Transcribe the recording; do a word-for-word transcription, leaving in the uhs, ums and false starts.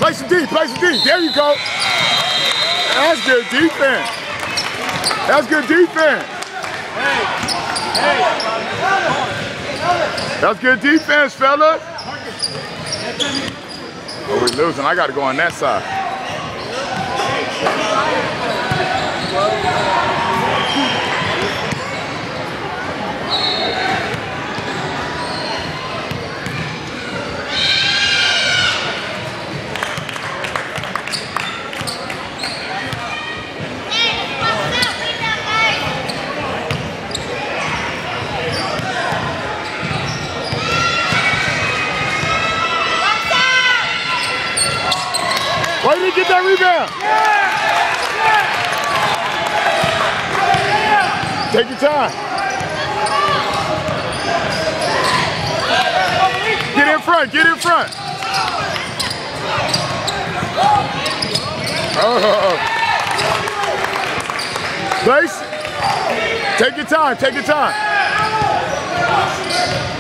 Play some D, play some D. There you go. That's good defense. That's good defense. That's good defense, fellas. Oh, we're losing. I got to go on that side. Why did he get that rebound? Take your time. Get in front, get in front. Oh. Place. Take your time, take your time.